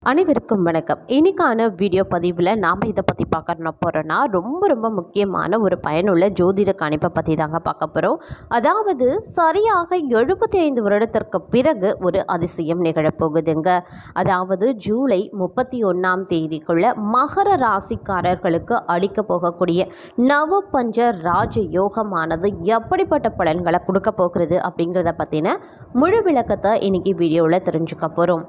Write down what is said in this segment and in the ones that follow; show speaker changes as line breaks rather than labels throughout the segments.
அனைவருக்கும் வணக்கம். இன்னைக்கான வீடியோ பதிவில் நாம் இதை பற்றி பார்க்க போகிறோன்னா ரொம்ப முக்கியமான ஒரு பயனுள்ள ஜோதிட கணிப்பை பற்றி தாங்க பார்க்க போகிறோம். அதாவது சரியாக 75 வருடத்திற்கு பிறகு ஒரு அதிசயம் நிகழப்போகுதுங்க. அதாவது ஜூலை 31ஆம் தேதிக்குள்ள மகர ராசிக்காரர்களுக்கு அளிக்க போகக்கூடிய நவபஞ்ச ராஜ யோகமானது எப்படிப்பட்ட பலன்களை கொடுக்க போகிறது அப்படிங்கிறத பற்றின முழு விளக்கத்தை இன்னைக்கு வீடியோவில் தெரிஞ்சுக்க போகிறோம்.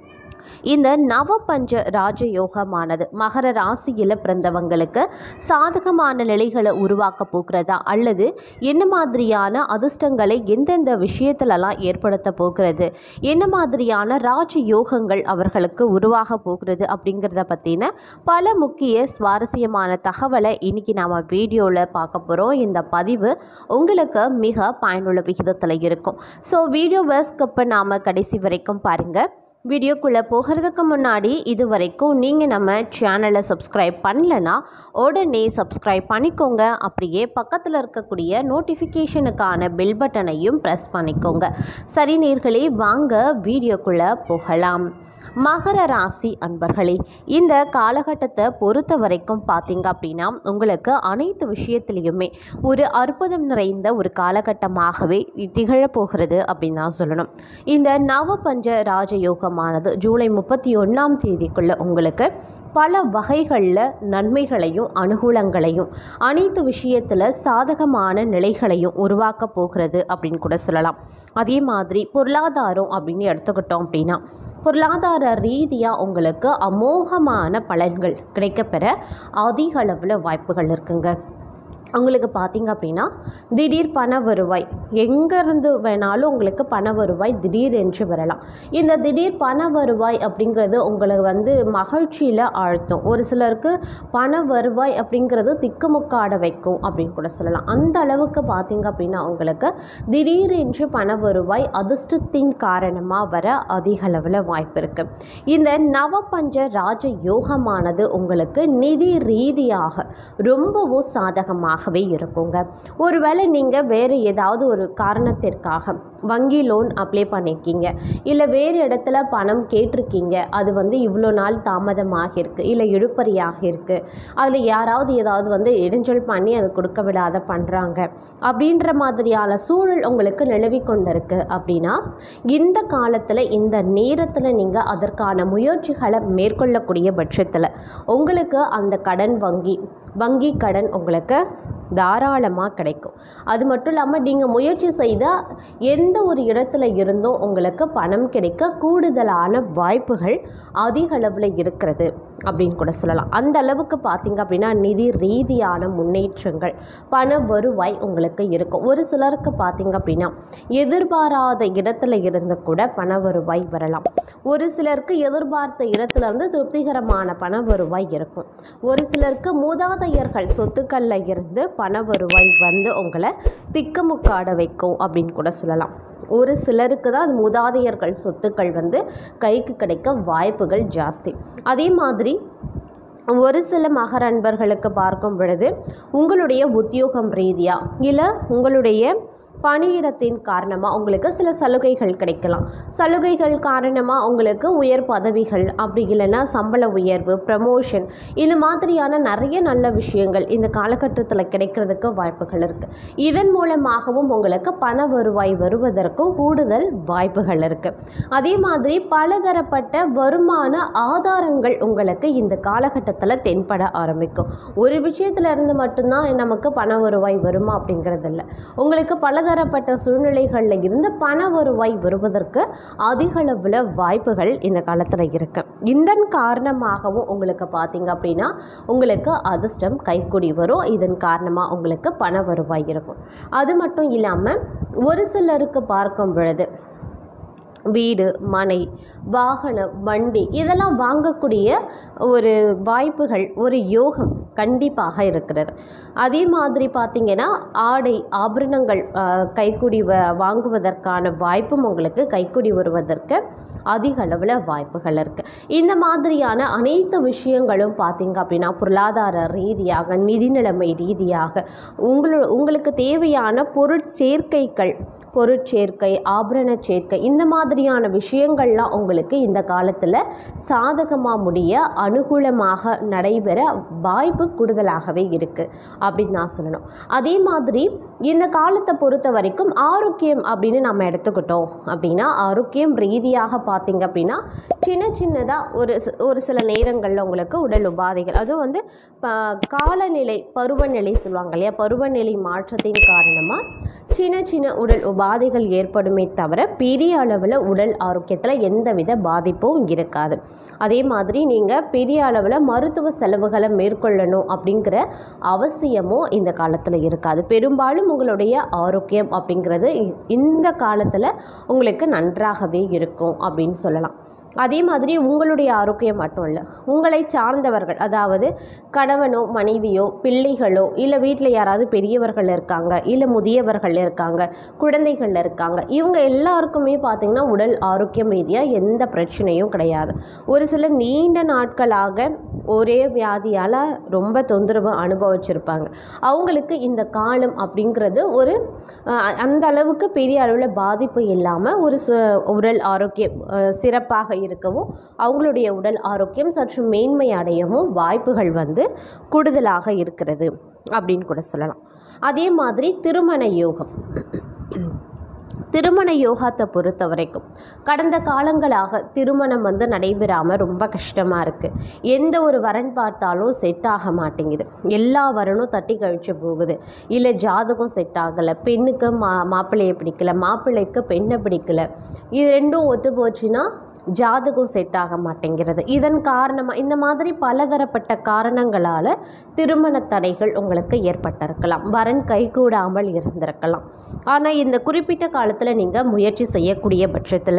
இந்த நவபஞ்ச ராஜயோகமானது மகர ராசியில் பிறந்தவங்களுக்கு சாதகமான நிலைகளை உருவாக்க போகிறதா, அல்லது என்ன மாதிரியான அதிர்ஷ்டங்களை எந்தெந்த விஷயத்திலலாம் ஏற்படுத்த போகிறது, என்ன மாதிரியான ராஜயோகங்கள் அவர்களுக்கு உருவாக போகிறது அப்படிங்கிறத பற்றின பல முக்கிய சுவாரஸ்யமான தகவலை இன்றைக்கி நாம் வீடியோவில் பார்க்க போகிறோம். இந்த பதிவு உங்களுக்கு மிக பயனுள்ள விகிதத்தில் இருக்கும். ஸோ வீடியோவை ஸ்கிப் பண்ணாமல் கடைசி வரைக்கும் பாருங்கள். வீடியோக்குள்ளே போகிறதுக்கு முன்னாடி இது வரைக்கும் நீங்கள் நம்ம சேனலை சப்ஸ்கிரைப் பண்ணலைன்னா உடனே சப்ஸ்கிரைப் பண்ணிக்கோங்க. அப்படியே பக்கத்தில் இருக்கக்கூடிய நோட்டிஃபிகேஷனுக்கான பெல் பட்டனையும் ப்ரெஸ் பண்ணிக்கோங்க. சரி நேயர்களே, வாங்க வீடியோக்குள்ளே போகலாம். மகர ராசி அன்பர்களே, இந்த காலகட்டத்தை பொறுத்த வரைக்கும் பார்த்தீங்க அப்படின்னா உங்களுக்கு அனைத்து விஷயத்துலேயுமே ஒரு அற்புதம் நிறைந்த ஒரு காலகட்டமாகவே திகழப்போகிறது அப்படின்னு தான் சொல்லணும். இந்த நவபஞ்ச ராஜயோகமானது ஜூலை 31ஆம் தேதிக்குள்ளே உங்களுக்கு பல வகைகளில் நன்மைகளையும் அனுகூலங்களையும் அனைத்து விஷயத்தில் சாதகமான நிலைகளையும் உருவாக்க போகிறது அப்படின்னு கூட சொல்லலாம். அதே மாதிரி பொருளாதாரம் அப்படின்னு எடுத்துக்கிட்டோம் அப்படின்னா பொருளாதார ரீதியாக உங்களுக்கு அமோகமான பலன்கள் கிடைக்கப்பெற அதிக அளவில் வாய்ப்புகள் இருக்குங்க. உங்களுக்கு பார்த்தீங்க அப்படின்னா திடீர் பண வருவாய் எங்கேருந்து வேணாலும் உங்களுக்கு பண வருவாய் திடீரென்று வரலாம். இந்த திடீர் பண வருவாய் அப்படிங்கிறது உங்களை மகிழ்ச்சியில் ஆழ்த்தும். ஒரு சிலருக்கு பண வருவாய் அப்படிங்கிறது திக்குமுக்காட வைக்கும் அப்படின்னு கூட சொல்லலாம். அந்த அளவுக்கு பார்த்தீங்க அப்படின்னா உங்களுக்கு திடீரென்று பண வருவாய் அதிர்ஷ்டத்தின் காரணமாக வர அதிக அளவில் வாய்ப்பு இருக்குது. இந்த நவபஞ்ச ராஜ யோகமானது உங்களுக்கு நிதி ரீதியாக ரொம்பவும் சாதகமாக இருக்குங்க. ஒருவேளை நீங்கள் வேறு ஏதாவது ஒரு காரணத்திற்காக வங்கி லோன் அப்ளை பண்ணியிருக்கீங்க, இல்லை வேறு இடத்துல பணம் கேட்டிருக்கீங்க, அது இவ்வளோ நாள் தாமதமாக இருக்குது, இல்லை இழுப்பறியாக இருக்குது, அதில் யாராவது ஏதாவது இடைஞ்சல் பண்ணி அது கொடுக்க விடாத பண்ணுறாங்க அப்படின்ற மாதிரியான சூழல் உங்களுக்கு நிலவி கொண்டிருக்கு அப்படின்னா இந்த காலத்தில் இந்த நேரத்தில் நீங்கள் அதற்கான முயற்சிகளை மேற்கொள்ளக்கூடிய பட்சத்தில் உங்களுக்கு அந்த கடன் வங்கி கடன் உங்களுக்கு தாராளமாக கிடைக்கும். அது மட்டும் இல்லாமல் நீங்கள் முயற்சி செய்தால் எந்த ஒரு இடத்துல இருந்தும் உங்களுக்கு பணம் கிடைக்க கூடுதலான வாய்ப்புகள் அதிக அளவில் இருக்கிறது அப்படின்னு கூட சொல்லலாம். அந்த அளவுக்கு பார்த்தீங்க அப்படின்னா நிதி ரீதியான முன்னேற்றங்கள் பண வருவாய் உங்களுக்கு இருக்கும். ஒரு சிலருக்கு பார்த்தீங்க அப்படின்னா எதிர்பாராத இடத்துல இருந்து கூட பண வருவாய் வரலாம். ஒரு சிலருக்கு எதிர்பார்த்த இடத்துல இருந்து திருப்திகரமான பண வருவாய் இருக்கும். ஒரு சிலருக்கு மூதாதையர்கள் சொத்துக்களில் இருந்து பண வருவாய் உங்களை திக்குமுக்காட வைக்கும் அப்படின்னு கூட சொல்லலாம். ஒரு சிலருக்கு தான் அது மூதாதையர்கள் சொத்துக்கள் கைக்கு கிடைக்க வாய்ப்புகள் ஜாஸ்தி. அதே மாதிரி ஒரு சில மகர அன்பர்களுக்கு பார்க்கும் பொழுது உங்களுடைய உத்தியோகம் ரீதியாக இல்லை உங்களுடைய பணியிடத்தின் காரணமாக உங்களுக்கு சில சலுகைகள் கிடைக்கலாம். சலுகைகள் காரணமாக உங்களுக்கு உயர் பதவிகள், அப்படி இல்லைன்னா சம்பள உயர்வு, ப்ரமோஷன், இந்த மாதிரியான நிறைய நல்ல விஷயங்கள் இந்த காலகட்டத்தில் கிடைக்கிறதுக்கு வாய்ப்புகள் இருக்குது. இதன் மூலமாகவும் உங்களுக்கு பண வருவாய் வருவதற்கும் கூடுதல் வாய்ப்புகள் இருக்குது. அதே மாதிரி பலதரப்பட்ட வருமான ஆதாரங்கள் உங்களுக்கு இந்த காலகட்டத்தில் தென்பட ஆரம்பிக்கும். ஒரு விஷயத்துல இருந்து மட்டும்தான் நமக்கு பண வருவாய் வருமா அப்படிங்கிறது இல்லை. உங்களுக்கு பலதரப்பட்ட சூழ்நிலைகளில் இருந்து பண வருவாய் வருவதற்கு அதிக அளவில் வாய்ப்புகள் இந்த காலத்தில் இருக்கு. இதன் காரணமாகவும் உங்களுக்கு பார்த்தீங்க அப்படின்னா உங்களுக்கு அதிர்ஷ்டம் கைக்கூடி வரும். இதன் காரணமாக உங்களுக்கு பண வருவாய் இருக்கும். அது மட்டும் இல்லாமல் ஒரு சிலருக்கு பார்க்கும் பொழுது வீடு, மனை, வாகனம், வண்டி இதெல்லாம் வாங்கக்கூடிய ஒரு வாய்ப்புகள், ஒரு யோகம் கண்டிப்பாக இருக்கிறது. அதே மாதிரி பார்த்திங்கன்னா ஆடை ஆபரணங்கள் கைக்கூடி வாங்குவதற்கான வாய்ப்பும் உங்களுக்கு கைக்கூடி வருவதற்கு அதிக அளவில் வாய்ப்புகள் இருக்குது. இந்த மாதிரியான அனைத்து விஷயங்களும் பார்த்திங்க அப்படின்னா பொருளாதார ரீதியாக நிதி நிலைமை ரீதியாக உங்களுக்கு தேவையான பொருட்சேர்க்கைகள் பொருட்சேர்க்கை, ஆபரண சேர்க்கை, இந்த மாதிரியான விஷயங்கள்லாம் உங்களுக்கு இந்த காலத்தில் சாதகமாக முடிய அனுகூலமாக நடைபெற வாய்ப்பு கூடுதலாகவே இருக்குது அப்படின்னு நான் சொல்லணும். அதே மாதிரி இந்த காலத்தை பொறுத்த வரைக்கும் ஆரோக்கியம் அப்படின்னு நம்ம எடுத்துக்கிட்டோம் அப்படின்னா, ஆரோக்கியம் ரீதியாக பார்த்திங்க அப்படின்னா சின்னதாக ஒரு சில நேரங்களில் உங்களுக்கு உடல் உபாதைகள், அதுவும் வந்து காலநிலை பருவநிலை சொல்லுவாங்க இல்லையா, பருவநிலை மாற்றத்தின் காரணமாக சின்ன உடல் உபாதைகள் ஏற்படுமே தவிர பெரிய அளவில் உடல் ஆரோக்கியத்தில் எந்தவித பாதிப்பும் இருக்காது. அதே மாதிரி நீங்கள் பெரிய அளவில் மருத்துவ செலவுகளை மேற்கொள்ளணும் அப்படிங்கிற அவசியமும் இந்த காலத்தில் இருக்காது. பெரும்பாலும் உங்களுடைய ஆரோக்கியம் அப்படிங்கிறது இந்த காலத்தில் உங்களுக்கு நன்றாகவே இருக்கும் அப்படின்னு சொல்லலாம். அதே மாதிரி உங்களுடைய ஆரோக்கியம் மட்டும் இல்லை, உங்களை சார்ந்தவர்கள், அதாவது கணவனோ மனைவியோ பிள்ளைகளோ, இல்லை வீட்டில் யாராவது பெரியவர்கள் இருக்காங்க, இல்லை முதியவர்கள் இருக்காங்க, குழந்தைகள் இருக்காங்க, இவங்க எல்லாருக்குமே பார்த்திங்கன்னா உடல் ஆரோக்கியம் ரீதியாக எந்த பிரச்சனையும் கிடையாது. ஒரு சில நீண்ட நாட்களாக ஒரே வியாதியால் ரொம்ப தொந்தரவு அனுபவிச்சிருப்பாங்க. அவங்களுக்கு இந்த காலம் அப்படிங்கிறது ஒரு அந்த அளவுக்கு பெரிய அளவில் பாதிப்பு இல்லாமல் ஒரு உடல் ஆரோக்கியம் சிறப்பாக இருக்கவும், அவங்களுடைய உடல் ஆரோக்கியம் சற்று மேன்மை அடையவும் வாய்ப்புகள் வந்து கூடுதலாக இருக்கிறது அப்படின்னு கூட சொல்லலாம். அதே மாதிரி திருமண யோகத்தை பொறுத்த வரைக்கும் கடந்த காலங்களாக திருமணம் வந்து நடைபெறாமல் ரொம்ப கஷ்டமாக இருக்குது. எந்த ஒரு வரன் பார்த்தாலும் செட் ஆக மாட்டேங்குது, எல்லா வரனும் தட்டி கழிச்சு போகுது. இல்லை ஜாதகம் செட் ஆகலை, பெண்ணுக்கு மாப்பிள்ளையை பிடிக்கல, மாப்பிள்ளைக்கு பெண்ணை பிடிக்கல, இது ரெண்டும் ஒத்து போச்சுன்னா ஜாதகம் செட் ஆக மாட்டேங்கிறது. இதன் காரணமாக இந்த மாதிரி பலதரப்பட்ட காரணங்களால் திருமண தடைகள் உங்களுக்கு ஏற்பட்டிருக்கலாம், வரன் கைகூடாமல் இருந்திருக்கலாம். ஆனால் இந்த குறிப்பிட்ட காலத்தில் நீங்கள் முயற்சி செய்யக்கூடிய பட்சத்தில்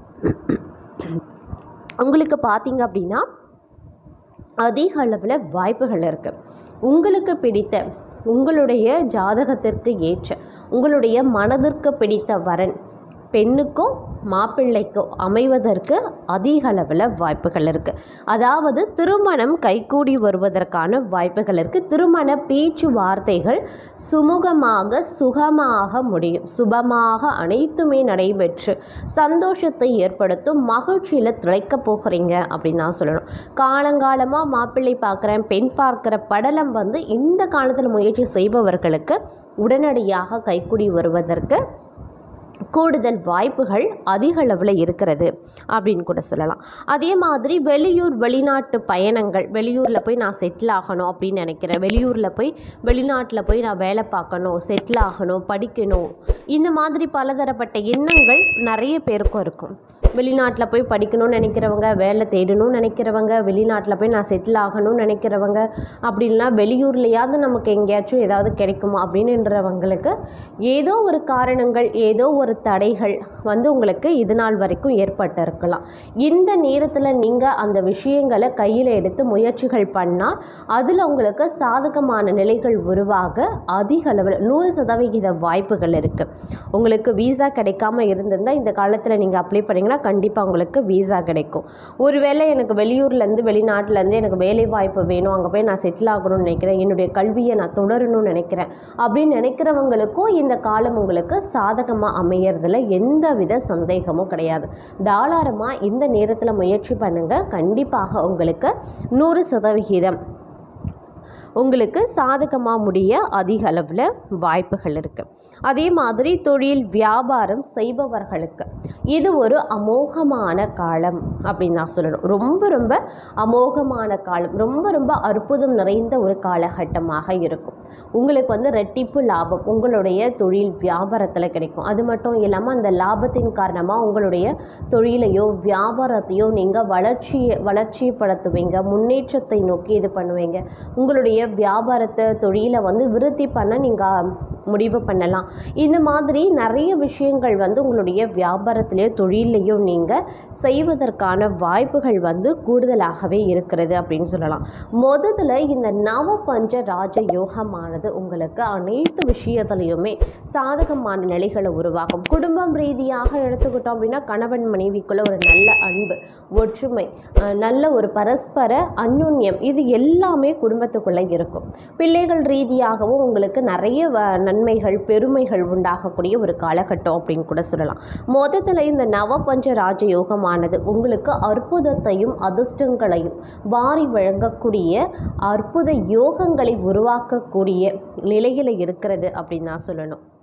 உங்களுக்கு பார்த்தீங்க அப்படின்னா அதிக அளவில் வாய்ப்புகள் இருக்குது. உங்களுக்கு பிடித்த, உங்களுடைய ஜாதகத்திற்கு ஏற்ற, உங்களுடைய மனதிற்கு பிடித்த வரன் பெண்ணுக்கும் மாப்பிள்ளைக்கும் அமைவதற்கு அதிக அளவில் வாய்ப்புகள் இருக்குது. அதாவது திருமணம் கைகூடி வருவதற்கான வாய்ப்புகள் இருக்குது. திருமண பேச்சுவார்த்தைகள் சுகமாக முடியும், சுபமாக அனைத்துமே நடைபெற்று சந்தோஷத்தை ஏற்படுத்தும், மகிழ்ச்சியில் திளைக்க போகிறீங்க அப்படின்னு நான் சொல்லணும். காலங்காலமாக மாப்பிள்ளை பார்க்குறேன், பெண் பார்க்குற படலம் வந்து இந்த காலத்தில் முயற்சி செய்பவர்களுக்கு உடனடியாக கைகூடி வருவதற்கு கூடுதல் வாய்ப்புகள் அதிக அளவில் இருக்கிறது அப்படின்னு கூட சொல்லலாம். அதே மாதிரி வெளிநாட்டு பயணங்கள், வெளியூரில் போய் நான் செட்டில் ஆகணும் அப்படின்னு நினைக்கிறேன், வெளிநாட்டில் போய் நான் வேலை பார்க்கணும், செட்டில் ஆகணும், படிக்கணும், இந்த மாதிரி பலதரப்பட்ட எண்ணங்கள் நிறைய பேருக்கும் இருக்கும். வெளிநாட்டில் போய் படிக்கணும்னு நினைக்கிறவங்க, வேலை தேடணும்னு நினைக்கிறவங்க, வெளிநாட்டில் போய் நான் செட்டில் ஆகணும்னு நினைக்கிறவங்க, அப்படின்னா வெளியூர்லையாவது நமக்கு எங்கேயாச்சும் ஏதாவது கிடைக்குமா அப்படின்றவங்களுக்கு ஏதோ ஒரு காரணங்கள், ஏதோ ஒரு தடைகள் வந்து உங்களுக்கு இது நாள் வரைக்கும் ஏற்பட்டிருக்கலாம். இந்த நேரத்தில் நீங்கள் அந்த விஷயங்களை கையில் எடுத்து முயற்சிகள் பண்ணால் அதில் உங்களுக்கு சாதகமான நிலைகள் உருவாக அதிக அளவில் 100% வாய்ப்புகள் இருக்குது. உங்களுக்கு வீசா கிடைக்காம இருந்திருந்தால் இந்த காலத்தில் நீங்கள் அப்ளை பண்ணிங்கன்னா கண்டிப்பாக உங்களுக்கு வீசா கிடைக்கும். ஒருவேளை எனக்கு வெளியூர்லேருந்து வெளிநாட்டிலேருந்து எனக்கு வேலை வாய்ப்பு வேணும், அங்கே போய் நான் செட்டில் ஆகணும்னு நினைக்கிறேன், என்னுடைய கல்வியை நான் தொடரணும்னு நினைக்கிறேன் அப்படின்னு நினைக்கிறவங்களுக்கும் இந்த காலம் உங்களுக்கு சாதகமாக அமையறதுல எந்தவித சந்தேகமும் கிடையாது. தாராளமாக இந்த நேரத்தில் முயற்சி பண்ணுங்கள், கண்டிப்பாக உங்களுக்கு 100% உங்களுக்கு சாதகமாக முடிய அதிக அளவில் வாய்ப்புகள் இருக்குது. அதே மாதிரி தொழில் வியாபாரம் செய்பவர்களுக்கு இது ஒரு அமோகமான காலம் அப்படின்னு நான் சொல்லணும். ரொம்ப அமோகமான காலம், ரொம்ப அற்புதம் நிறைந்த ஒரு காலகட்டமாக இருக்கும். உங்களுக்கு வந்து ரெட்டிப்பு லாபம் உங்களுடைய தொழில் வியாபாரத்தில் கிடைக்கும். அது மட்டும் இல்லாமல் அந்த லாபத்தின் காரணமாக உங்களுடைய தொழிலையோ வியாபாரத்தையோ நீங்கள் வளர்ச்சிப்படுத்துவீங்க, முன்னேற்றத்தை நோக்கி இது பண்ணுவீங்க. உங்களுடைய வியாபாரத்தை தொழிலை வந்து விருத்தி பண்ண நீங்கள் முடிவு பண்ணலாம். இந்த மாதிரி நிறைய விஷயங்கள் வந்து உங்களுடைய வியாபாரத்திலேயோ தொழிலையோ நீங்கள் செய்வதற்கான வாய்ப்புகள் வந்து கூடுதலாகவே இருக்கிறது அப்படின்னு சொல்லலாம். முதல்ல இந்த நவபஞ்ச ராஜ யோகமானது உங்களுக்கு அனைத்து விஷயத்துலையுமே சாதகமான நிலைகளை உருவாக்கும். குடும்பம் ரீதியாக எடுத்துக்கிட்டோம் அப்படின்னா கணவன் மனைவிக்குள்ள ஒரு நல்ல அன்பு, ஒற்றுமை, நல்ல ஒரு பரஸ்பர அந்யோன்யம், இது எல்லாமே குடும்பத்துக்குள்ளே இருக்கும். பிள்ளைகள் ரீதியாகவும் உங்களுக்கு நிறைய நன்மைகள் பெருமைகள் உண்டாகக்கூடிய ஒரு காலகட்டம் அப்படின்னு கூட சொல்லலாம். மொத்தத்தில் இந்த நவபஞ்ச ராஜயோகமானது உங்களுக்கு அற்புதத்தையும் அதிர்ஷ்டங்களையும் வாரி வழங்கக்கூடிய அற்புத யோகங்களை உருவாக்கக்கூடிய நிலையில் இருக்கிறது அப்படின்னு தான் சொல்லணும்.